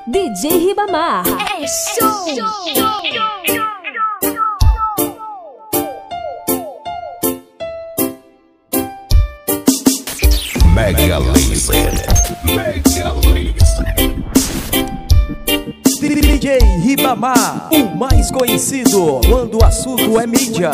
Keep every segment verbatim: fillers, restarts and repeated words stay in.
D J Ribamar. É show! Mega Laser. Mega Laser. D J Ribamar, o mais conhecido quando o assunto é mídia.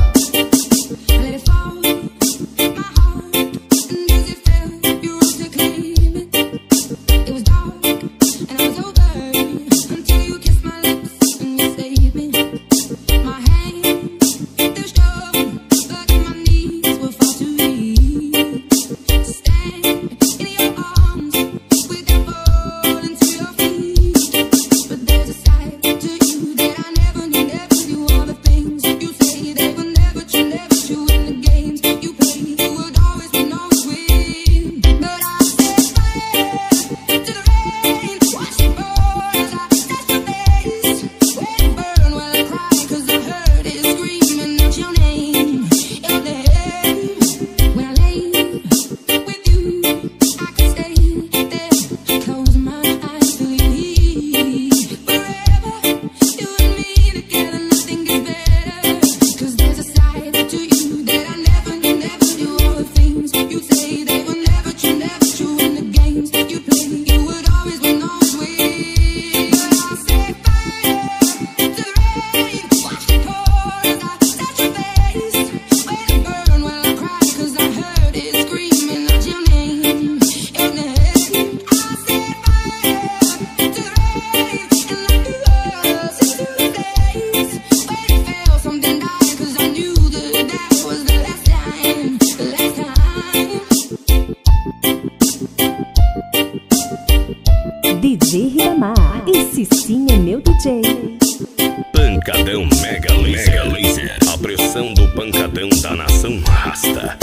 D J Ribamar, esse sim é meu D J. Pancadão Mega Laser. Mega Laser. A pressão do pancadão da nação rasta.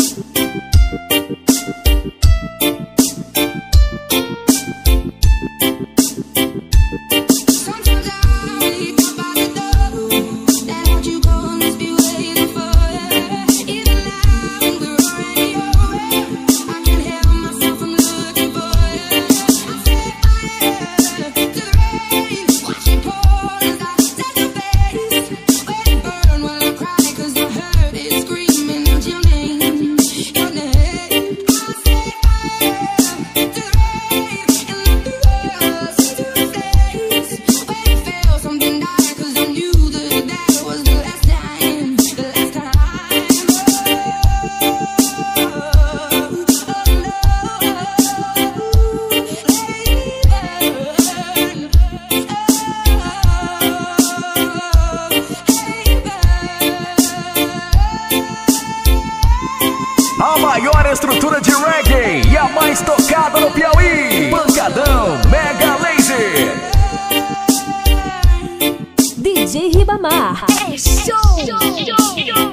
A maior estrutura de reggae e a mais tocada no Piauí. Pancadão Mega Laser. D J Ribamar. É show!